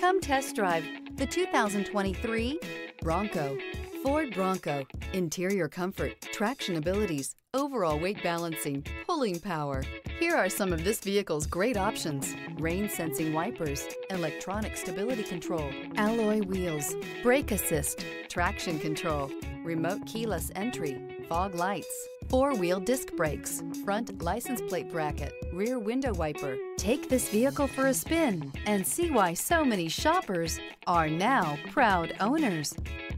Come test drive the 2023 Bronco. Ford Bronco. Interior comfort, traction abilities, overall weight balancing, pulling power. Here are some of this vehicle's great options: rain sensing wipers, electronic stability control, alloy wheels, brake assist, traction control, remote keyless entry, fog lights, four-wheel disc brakes, front license plate bracket, rear window wiper. Take this vehicle for a spin and see why so many shoppers are now proud owners.